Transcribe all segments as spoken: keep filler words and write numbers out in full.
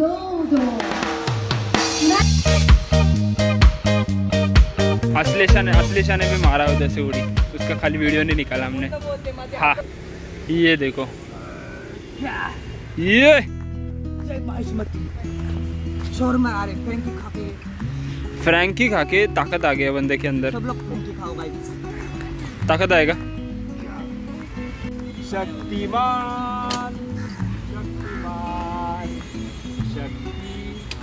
अश्लेषा ने अश्लेषा ने भी मारा उधर से उड़ी, उसका खाली वीडियो नहीं निकाला हमने। हाँ ये देखो ये फ्रैंकी खा के फ्रैंकी खा के ताकत आ गया बंदे के अंदर। सब लोग फ्रैंकी खाओ भाई, ताकत आएगा। शक्तिमान शक्तिमान शक्ति।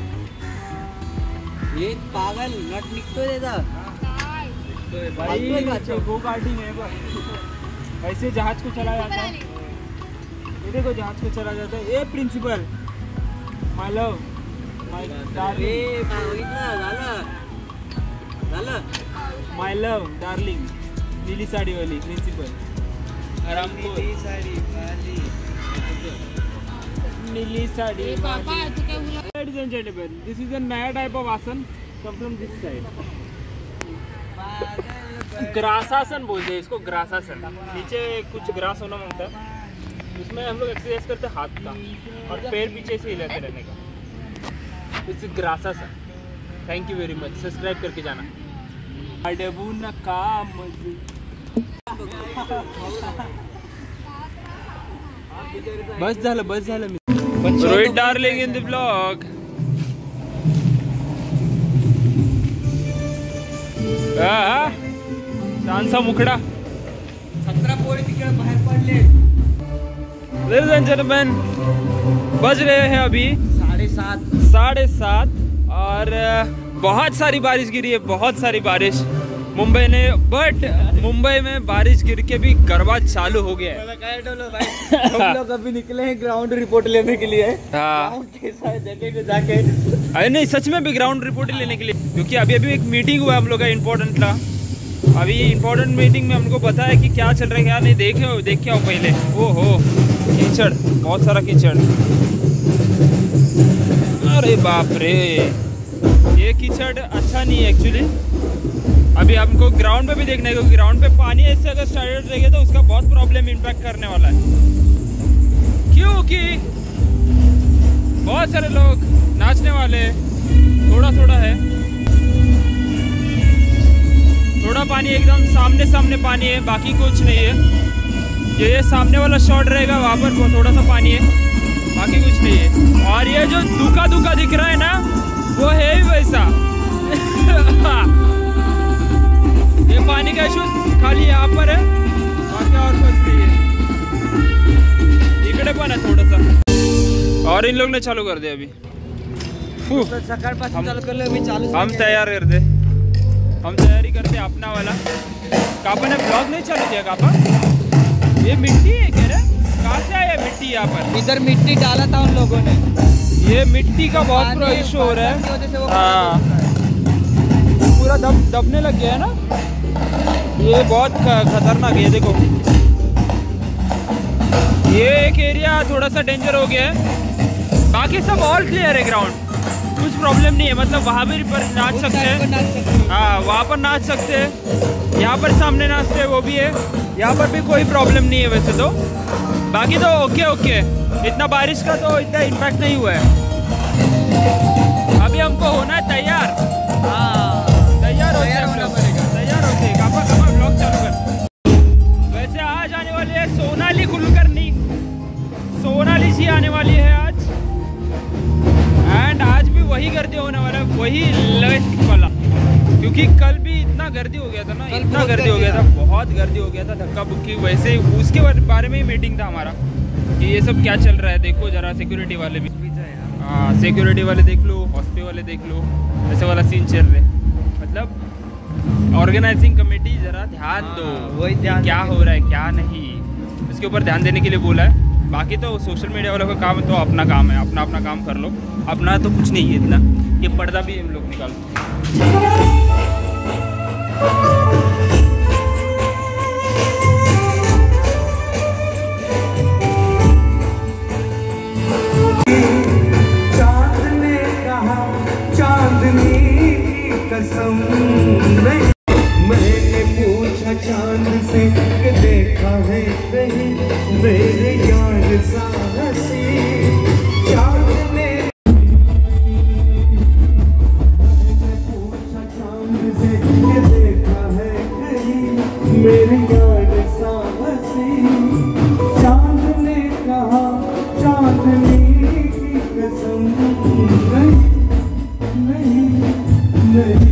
ये पागल नट निकल देता भाई, गो कार्टिंग है ऐसे जहाज को चला जाता है। ये देखो जहाज को चला जाता है। A principal my love my darling my love darling नीली साड़ी वाली प्रिंसिपल। नीली साड़ी वाली नीली साड़ी वाली। Ladies and gentlemen, this is a naya type of asan. Come from this side. ग्रासासन बोलते हैं इसको, ग्रासासन। नीचे कुछ ग्रास होना होता है, उसमें हम लोग एक्सरसाइज करते हैं हाथ का और पैर पीछे से हिलाते रहने का। इट्स ग्रासासन। Thank you very much, subscribe करके जाना। बस झालं बस झालं। Rohit darling in the blog. छानसा मुखडा सतरा पोळी तिकडे बाहेर पडले। Ladies and gentlemen, बज रहे हैं अभी साढ़े सात साढ़े सात और बहुत सारी बारिश गिरी है, बहुत सारी बारिश मुंबई ने। बट मुंबई में बारिश गिर के भी गरबा चालू हो गया है। हम लोग अभी निकले हैं ग्राउंड रिपोर्ट लेने के लिए। हाँ जगह पे जाके, अरे नहीं सच में भी ग्राउंड रिपोर्ट लेने के लिए, क्योंकि अभी अभी एक मीटिंग हुआ है हम लोग का इम्पोर्टेंट था। अभी इम्पोर्टेंट मीटिंग में हमको पता है कि क्या चल रहा है क्या नहीं। देखे हो देख के आओ पहले। ओ हो कीचड़, बहुत सारा कीचड़। अरे बाप रे, ये कीचड़ अच्छा नहीं है एक्चुअली। अभी हमको ग्राउंड पे भी देखना है, क्योंकि ग्राउंड पे पानी ऐसे अगर स्टार्टेड रहेगा तो उसका बहुत प्रॉब्लम इम्पैक्ट करने वाला है। क्योंकि बहुत सारे लोग नाचने वाले, थोड़ा थोड़ा है, थोड़ा पानी एकदम सामने सामने पानी है, बाकी कुछ नहीं है। ये ये सामने वाला शॉट रहेगा वहाँ पर थोड़ा सा पानी है, बाकी कुछ नहीं है। और ये जो दुका दुका दिख रहा है ना, वो है ही वैसा। ये पानी का इशू खाली यहाँ पर है, बाकी और कुछ नहीं है। इकड़े पण है थोड़ा सा। और इन लोग ने चालू कर दिया अभी। हम, चालू कर ले अभी चालू। हम तैयार कर दे, हम तैयारी करते अपना वाला। कापा ने ब्लॉग नहीं चालू किया। कापा ये मिट्टी है कह रहे, कहाँ से आया मिट्टी यहाँ पर? इधर मिट्टी डाला था उन लोगों ने। ये मिट्टी का बहुत बड़ा इशू हो रहा है। हाँ पूरा दब दबने लग गया है ना, ये बहुत खतरनाक है। देखो ये एक एरिया थोड़ा सा डेंजर हो गया है, बाकी सब ऑल क्लियर है ग्राउंड, कुछ प्रॉब्लम नहीं है। मतलब वहाँ भी पर नाच सकते हैं, हाँ वहाँ पर नाच सकते हैं, यहाँ पर सामने नाचते हैं वो भी है, यहाँ पर भी कोई प्रॉब्लम नहीं है वैसे तो। बाकी तो ओके ओके, इतना बारिश का तो इतना इम्पैक्ट नहीं हुआ है। अभी हमको होना है तैयार। हाँ तैयार होते हैं, तैयार होते हैं। कापा कापा ब्लॉग चालू कर। वैसे आज आने वाली है सोनाली कुलकर्णी, सोनाली जी आने वाली है आज। एंड आज भी वही गर्दी होने वाला है, वही लेट वाला, क्योंकि कल भी इतना गर्दी हो गया था ना, इतना गर्दी हो गया था, बहुत गर्दी हो गया था, धक्का बुक्की। वैसे उसके बारे में ही मीटिंग था हमारा कि ये सब क्या चल रहा है। देखो जरा सिक्योरिटी वाले भी, हाँ सिक्योरिटी वाले देख लो, हॉस्पिटल वाले देख लो, ऐसे वाला सीन चल रहे। मतलब ऑर्गेनाइजिंग कमेटी जरा ध्यान दो, वही ध्यान क्या हो रहा है क्या नहीं, इसके ऊपर ध्यान देने के लिए बोला है। बाकी तो सोशल मीडिया वालों का काम है, तो अपना काम है, अपना अपना काम कर लो। अपना तो कुछ नहीं है इतना। ये पर्दा भी हम लोग निकाल चांद ने कहा चांदनी कसम, मैंने पूछा चांद से कि देखा है कहीं मेरे यार सा हंसी। चांद ने मेरी याद सा हंसी चांद ने कहा चांदनी की कसम नहीं नहीं नहीं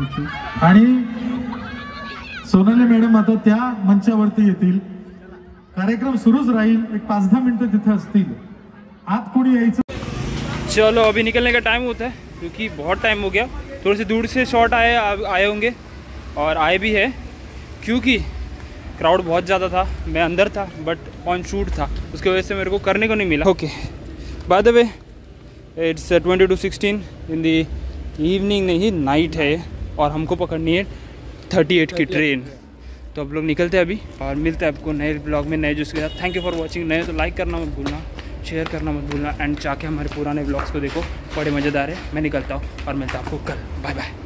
आणि सोनाली मॅडम आता त्या मंचावरती येतील. कार्यक्रम सुरूच राहील. एक पाच दहा मिनिटं तिथे असतील. आत कोणी यायचं. चलो अभी निकलने का टाइम होता है क्योंकि बहुत टाइम हो गया. थोड़े से दूर से शॉट आए आए होंगे और आए भी है क्योंकि क्राउड बहुत ज़्यादा था. मैं अंदर था बट ऑन शूट था, उसकी वजह से मेरे को करने को नहीं मिला. Okay by the way it's twenty two sixteen in the evening, नहीं नाइट है और हमको पकड़नी है थर्टी एट की ट्रेन. तो अब लोग निकलते हैं अभी और मिलते हैं आपको नए ब्लॉग में नए जूस के साथ. Thank you for watching. नए तो लाइक करना मत भूलना, शेयर करना मत भूलना एंड जाके हमारे पुराने ब्लॉग्स को देखो, बड़े मज़ेदार है. मैं निकलता हूँ और मिलता हूँ आपको कल. Bye bye.